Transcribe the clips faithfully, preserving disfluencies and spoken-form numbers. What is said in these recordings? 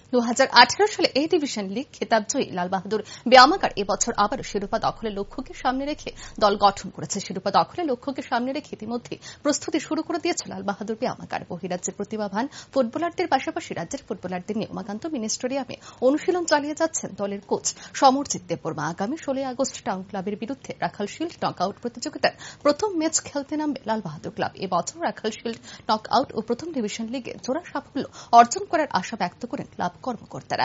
দু হাজার আঠারো সালে এই ডিভিশন লিগ খেতাবজয়ী লালবাহাদুর ব্যায়ামাগার এবছর আবারও শিরোপা দখলের লক্ষ্যকে সামনে রেখে দল গঠন করেছে। শিরোপা দখলের লক্ষ্যকে সামনে রেখে ইতিমধ্যে প্রস্তুতি শুরু করে দিয়েছে লালবাহাদুর ব্যায়ামাগার। বহিরাজ্যের প্রতিভাবান ফুটবলারদের পাশাপাশি রাজ্যের ফুটবলারদের নিয়ে উমাকান্ত মিনি স্টেডিয়ামে অনুশীলন চালিয়ে যাচ্ছেন দলের কোচ সমরজিৎ দেববর্মা। আগামী ষোলোই আগস্ট টাউন ক্লাবের বিরুদ্ধে রাখাল শিল্ড নক আউট প্রতিযোগিতার প্রথম ম্যাচ খেলতে নামবে লালবাহাদুর ক্লাব। এবছর রাখাল শিল্ড নক আউট ও প্রথম ডিভিশন লিগে জোড়া সাফল্য অর্জন করার আশা ব্যক্ত করেন ক্লাব কর্মকর্তারা।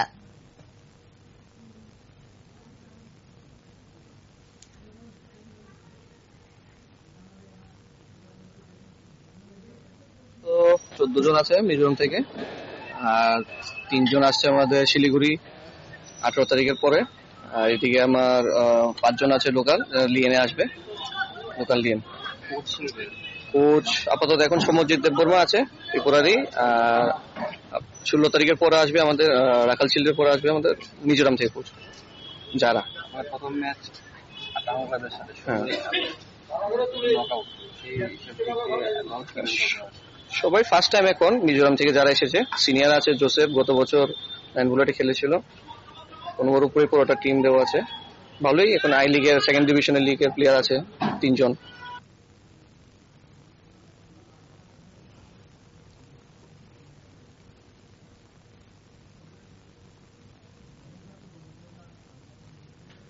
চোদ্দ জন আছে মিজোরাম থেকে, আর তিনজন আসছে আমাদের শিলিগুড়ি আঠারো তারিখের পরে, আর এদিকে আমার পাঁচজন আছে লোকাল লিয়েনে আসবে, লোকাল লিয়েন। কোচ আপাতত এখন সমরজিৎ দেববর্মা আছে ত্রিপুরারই। আর ষোলো তারিখের পরে আসবে আমাদের রাখাল শিল্ডের পরে আসবে আমাদের মিজোরাম থেকে কোচ যারা প্রথম ম্যাচ সবাই ফার্স্ট টাইম এখন মিজোরাম থেকে যারা এসেছে। সিনিয়র আছে জোসেফ, গত বছর বুলেটে খেলেছিল। পনেরোর উপরে পুরোটা টিম দেওয়া আছে, ভালোই। এখন আই লিগের সেকেন্ড ডিভিশনের লিগের প্লেয়ার আছে তিনজন।